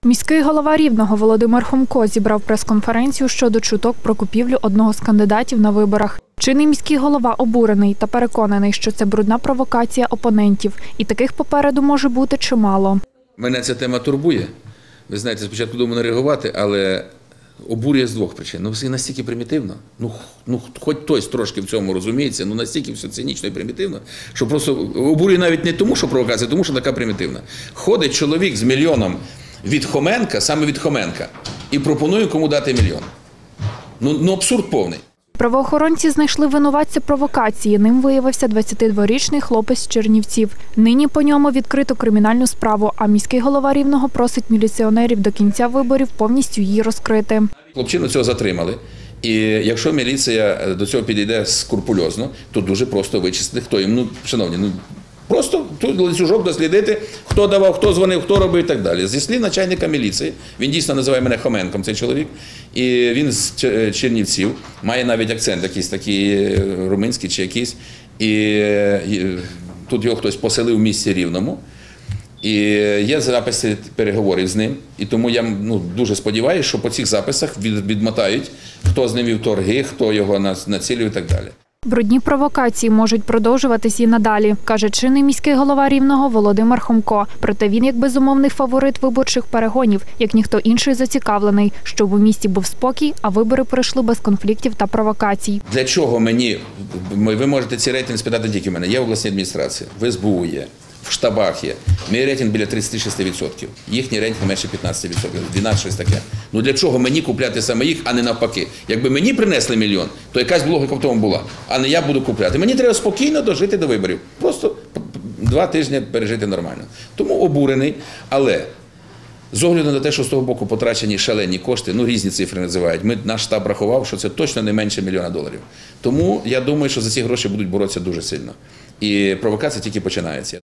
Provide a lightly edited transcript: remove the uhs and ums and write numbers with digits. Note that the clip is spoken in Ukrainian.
Міський голова Рівного Володимир Хомко зібрав прес-конференцію щодо чуток про купівлю одного з кандидатів на виборах. Чинний міський голова обурений та переконаний, що це брудна провокація опонентів. І таких попереду може бути чимало. Мене ця тема турбує. Ви знаєте, спочатку думаю не реагувати, але обурює з двох причин. Це настільки примітивно. Хоч хтось трошки в цьому розуміється, настільки все цинічно і примітивно, що просто обурює навіть не тому, що провокація, тому що така примітивна. Ходить чоловік з мільйоном від Хоменка, саме від Хоменка, і пропонує кому дати мільйон. Абсурд повний. Правоохоронці знайшли винуватця провокації. Ним виявився 22-річний хлопець з Чернівців. Нині по ньому відкрито кримінальну справу, а міський голова Рівного просить міліціонерів до кінця виборів повністю її розкрити. Хлопчину цього затримали. І якщо міліція до цього підійде скрупульозно, то дуже просто вичислити, хто їм. Шановні, просто тут ланцюжок дослідити, хто давав, хто дзвонив, хто робив і так далі. Зі слів начальника міліції, він дійсно називає мене Хоменком, цей чоловік, і він з Чернівців, має навіть акцент якийсь такий румунський чи якийсь, і тут його хтось поселив в місті Рівному, і є записи переговорів з ним, і тому я дуже сподіваюся, що по цих записах відмотають, хто з ним вів торги, хто його націлив і так далі. Брудні провокації можуть продовжуватись і надалі, каже чинний міський голова Рівного Володимир Хомко. Проте він, як безумовний фаворит виборчих перегонів, як ніхто інший зацікавлений, щоб у місті був спокій, а вибори пройшли без конфліктів та провокацій. Для чого мені, ви можете ці рейтинги спитати тільки мене, є в обласній адміністрації, в СБУ є, в штабах є. Мій рейтинг біля 36%, їхній рейтинг менше 15%, 12% щось таке. Для чого мені купляти саме їх, а не навпаки? Якби мені принесли мільйон, то якась логіка в тому була, а не я буду купляти. Мені треба спокійно дожити до виборів, просто 2 тижні пережити нормально. Тому обурений, але з огляду на те, що з того боку потрачені шалені кошти, різні цифри називають, наш штаб рахував, що це точно не менше $1 мільйона. Тому я думаю, що за ці гроші будуть боротися дуже сильно. І провокація тільки починається.